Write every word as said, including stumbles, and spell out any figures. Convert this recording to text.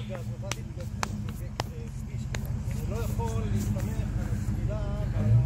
בגלל שבאתי בגלל כביש, אני לא יכול להסתמך על הסבילה ועל